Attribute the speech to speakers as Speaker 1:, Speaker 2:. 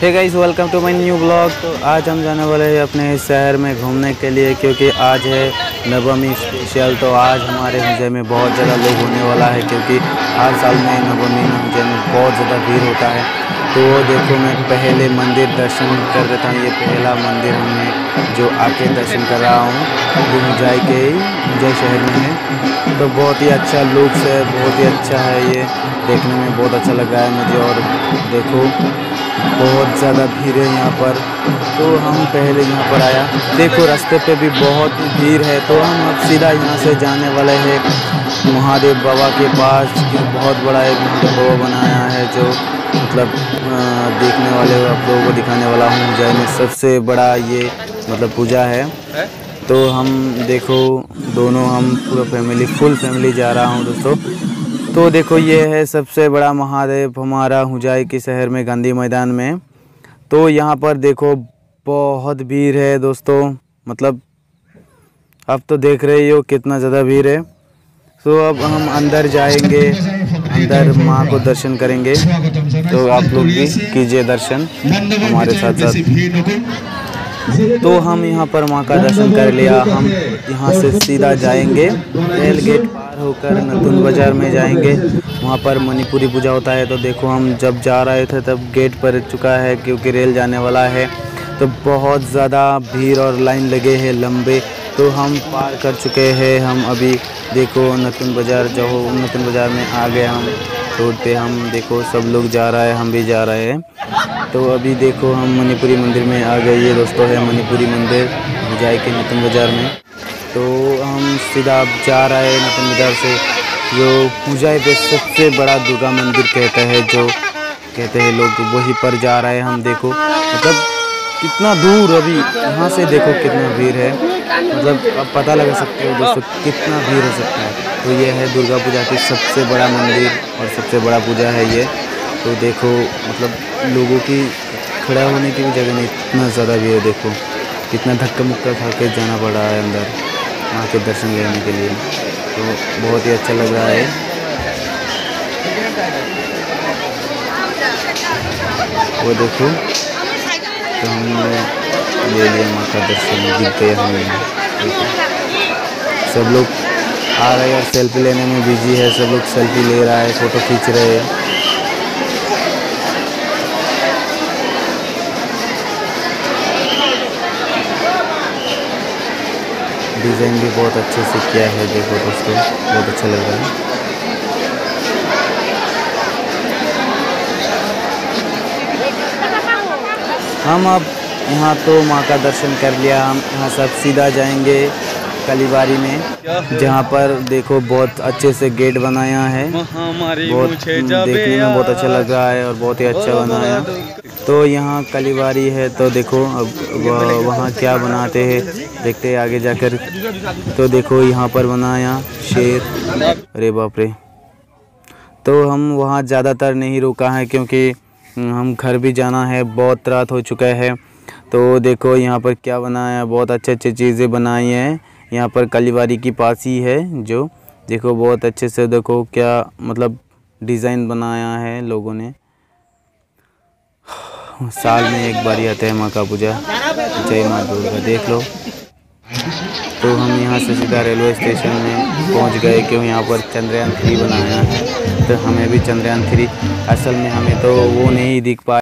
Speaker 1: Hey guys, welcome to my new blog. तो आज हम जाने वाले हैं अपने शहर में घूमने के लिए, क्योंकि आज है नवमी स्पेशल। तो आज हमारे हुजै में बहुत ज़्यादा लोग होने वाला है, क्योंकि हर साल में नवमी में हुजै में बहुत ज़्यादा भीड़ होता है। तो देखो, मैं पहले मंदिर दर्शन कर लेता हूँ। ये पहला मंदिर हमने जो आके दर्शन कर रहा हूँ, ये हुजै शहर में है। तो बहुत ही अच्छा लुक्स है, बहुत ही अच्छा है, ये देखने में बहुत अच्छा लग रहा है मुझे। और देखो, बहुत ज़्यादा भीड़ है यहाँ पर। तो हम पहले यहाँ पर आया, देखो रास्ते पे भी बहुत भीड़ है। तो हम अब सीधा यहाँ से जाने वाले हैं महादेव बाबा के पास, जो बहुत बड़ा एक महादेव बाबा बनाया है, जो मतलब देखने वाले आप लोगों को दिखाने वाला हूँ। हुजै में सबसे बड़ा ये मतलब पूजा है। तो हम देखो, दोनों हम पूरा फैमिली, फुल फैमिली जा रहा हूँ दोस्तों। तो देखो, ये है सबसे बड़ा महादेव हमारा हुजै के शहर में, गांधी मैदान में। तो यहाँ पर देखो बहुत भीड़ है दोस्तों, मतलब अब तो देख रहे हो कितना ज़्यादा भीड़ है। तो अब हम अंदर जाएंगे, अंदर माँ को दर्शन करेंगे। तो आप लोग भी कीजिए दर्शन हमारे साथ साथ। तो हम यहाँ पर माँ का दर्शन कर लिया। हम यहाँ से सीधा जाएंगे, रेल गेट पार होकर नतुन बाज़ार में जाएंगे। वहाँ पर मणिपुरी पूजा होता है। तो देखो, हम जब जा रहे थे तब गेट पर चुका है, क्योंकि रेल जाने वाला है। तो बहुत ज़्यादा भीड़ और लाइन लगे हैं लंबे। तो हम पार कर चुके हैं। हम अभी देखो नतुन बाज़ार, जो नतुन बाज़ार में आ गए हम रोड पे। हम देखो सब लोग जा रहा है, हम भी जा रहे हैं। तो अभी देखो हम मणिपुरी मंदिर में आ गए। ये दोस्तों है मणिपुरी मंदिर हुजै के नतुन बाज़ार में। तो हम सीधा अब जा रहे हैं नतुन बाज़ार से, जो हुजै पे सबसे बड़ा दुर्गा मंदिर कहते हैं, जो कहते हैं लोग, वहीं पर जा रहे हैं हम। देखो मतलब कितना दूर, अभी यहाँ से देखो कितना भीड़ है, मतलब आप पता लगा सकते हो दोस्तों कितना भीड़ हो सकता है। तो ये है दुर्गा पूजा की सबसे बड़ा मंदिर और सबसे बड़ा पूजा है ये। तो देखो, मतलब लोगों की खड़ा होने की भी जगह नहीं, इतना ज़्यादा भीड़ है। देखो कितना धक्का मुक्का खा के जाना पड़ रहा है अंदर माँ के दर्शन लेने के लिए। तो बहुत ही अच्छा लग रहा है। वो देखो, तो हमने ले लिया माँ का दर्शन, दिख गए हमें। सब लोग आ रहे हैं और सेल्फी लेने में बिजी है। सब लोग सेल्फी ले रहा है, फ़ोटो खींच रहे हैं। डिज़ाइन भी बहुत अच्छे से किया है, देखो दोस्तों बहुत अच्छा लग रहा है। हम अब यहाँ तो माँ का दर्शन कर लिया। हम यहाँ सब सीधा जाएंगे कलीबारी में, जहाँ पर देखो बहुत अच्छे से गेट बनाया है। बहुत देखने में बहुत अच्छा लग रहा है और बहुत ही अच्छा बनाया। तो यहाँ कलीबारी है। तो देखो अब वहाँ क्या बनाते हैं देखते हैं आगे जाकर। तो देखो यहाँ पर बनाया शेर, अरे बाप रे। तो हम वहाँ ज़्यादातर नहीं रुका है, क्योंकि हम घर भी जाना है, बहुत रात हो चुका है। तो देखो यहाँ पर क्या बनाया, बहुत अच्छे चीज़ें बनाई हैं। यहाँ पर कलीबारी की पास ही है, जो देखो बहुत अच्छे से देखो क्या मतलब डिज़ाइन बनाया है लोगों ने। साल में एक बार ही आता है माँ का पूजा, जय माँ दुर्गा, देख लो। तो हम यहाँ से सीधा रेलवे स्टेशन में पहुँच गए, क्यों यहाँ पर चंद्रयान 3 बनाया है। तो हमें भी चंद्रयान 3, असल में हमें तो वो नहीं दिख पाया।